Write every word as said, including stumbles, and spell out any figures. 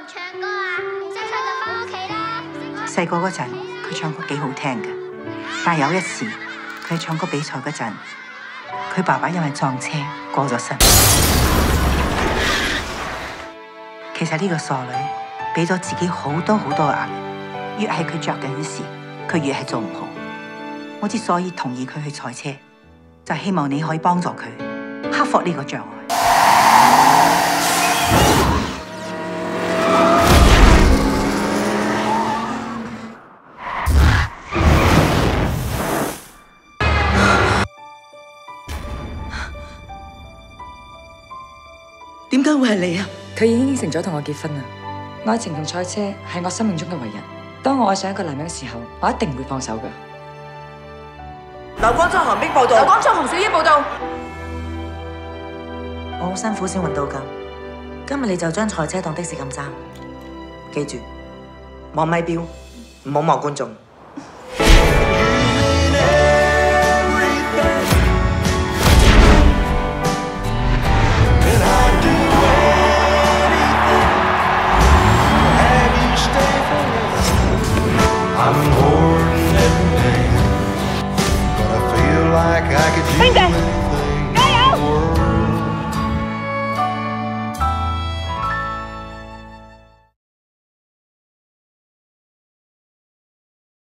唱歌啊？唔識唱就返屋企啦。 細個嗰陣，佢唱歌幾好聽嘅，但有一次佢喺唱歌比賽嗰陣，佢爸爸因為撞車過咗身。其實呢個傻女俾咗自己好多好多嘅壓力，越係佢着緊嘅事，佢越係做唔好。我之所以同意佢去賽車，就係希望你可以幫助佢克服呢個障礙。 點解會係你啊？ 佢已經應承咗同我結婚啦。愛情同賽車係我生命中嘅唯一。當我愛上一個男人嘅時候，我一定唔會放手㗎。 劉光章寒冰報道，劉光章洪小姐報道。 我好辛苦先揾到㗎，今日你就將賽車當的士咁揸，記住，望咪錶，唔好望觀眾。